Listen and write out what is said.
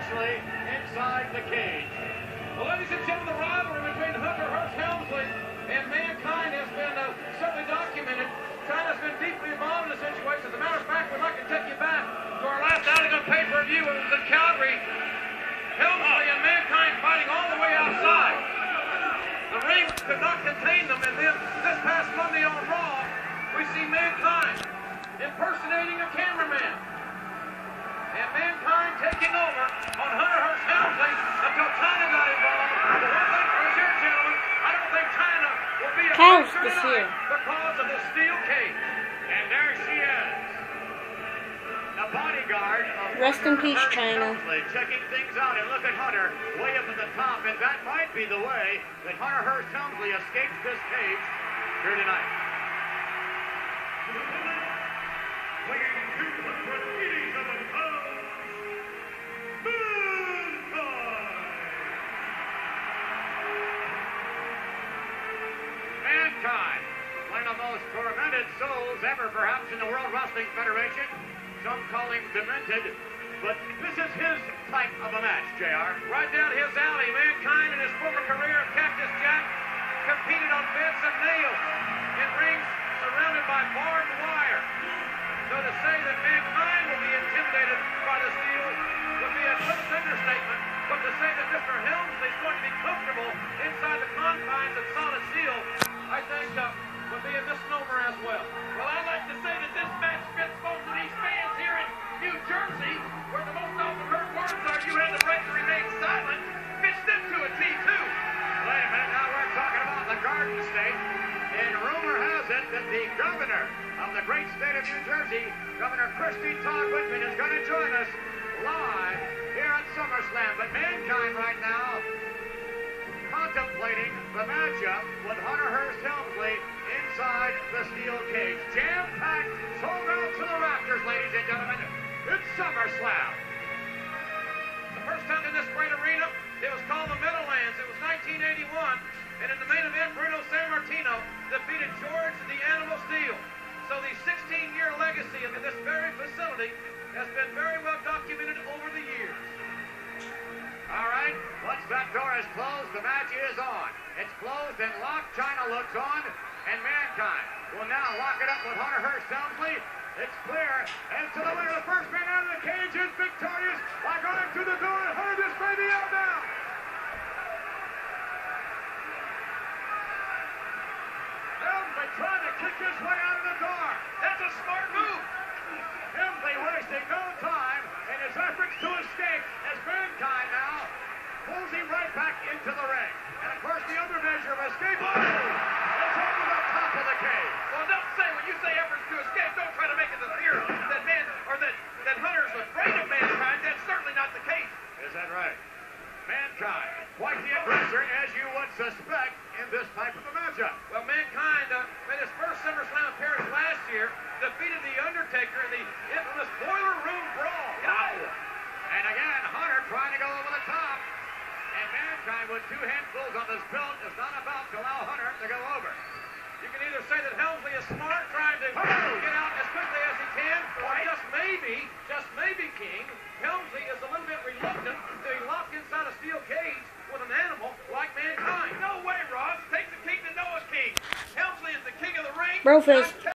Lashley inside the cage. Well, ladies and gentlemen, the rivalry between Hunter Hearst Helmsley and Mankind has been certainly documented. China's been deeply involved in the situation. As a matter of fact, we'd like to take you back to our last outing on pay-per-view. It was in Calgary. Helmsley and Mankind fighting all the way outside. The ring could not contain them, and then this past Monday on Raw, we see Mankind impersonating a cameraman. And Mankind taking over on Hunter Hearst Helmsley until China got involved. But one thing for sure, gentlemen, I don't think China will be a factor tonight because of the steel cage. And there she is. The bodyguard of Rest in Hunter peace, Hearst China. Helmsley, checking things out. And look at Hunter way up at the top. And that might be the way that Hunter Hearst Helmsley escapes this cage here tonight. Mankind, one of the most tormented souls ever, perhaps, in the World Wrestling Federation. Some call him demented, but this is his type of a match, JR. Right down his alley, Mankind in his former career of Cactus Jack competed on beds and nails in rings surrounded by barbed wire. So to say that Mankind will be intimidated by the steel would be a close understatement, but to say that Mr. Helmsley is going to be comfortable inside the confines of solid steel, I think would be a misnomer as well. Well, I'd like to say that this match fits most of these fans here in New Jersey, where the most often heard words are "you had the right to remain silent." Fits them to a T, too. Wait a minute, now we're talking about the Garden State, and rumor has it that the governor of the great state of New Jersey, Governor Christie Todd Whitman, is going to join us live here at SummerSlam. But Mankind right now contemplating the matchup with Hunter Hearst Helmsley inside the steel cage. Jam-packed, sold out to the rafters, ladies and gentlemen. It's SummerSlam. The first time in this great arena, it was called the Meadowlands. It was 1981, and in the main event, Bruno Sammartino defeated George the Animal Steele. So the 16-year legacy of this very facility has been very well documented over the years. All right, once that door is closed, the match is on. It's closed and locked. China looks on, and Mankind will now lock it up with Hunter Hearst Helmsley. It's clear as to the winner. The first man out of the cage is victorious by going to the door and Hunter this baby out now. Helmsley trying to kick his way out of the door. That's a smart move. Helmsley wasting no time in his efforts to escape as Mankind now pulls him right back into the ring. And of course the other measure of escape is over the top of the cage. Well, don't say when you say efforts to escape, don't try to make it appear that Hunter's afraid of Mankind. That's certainly not the case. Is that right? Mankind, quite the aggressor, as you would suspect in this type of a matchup. Well, Mankind made his first SummerSlam appearance last year, defeated The Undertaker in the infamous Boiler Room Brawl. Wow. And again, Hunter trying to go over the top. And Mankind with two handfuls of his belt is not about to allow Hunter to go over. You can either say that Helmsley is smart, trying to get out as quickly as he can, or just maybe, King, Helmsley is a little bit reluctant to be locked inside a steel cage with an animal like Mankind. No way, Ross. Take the king to know a king. Helmsley is the king of the ring. Brofist.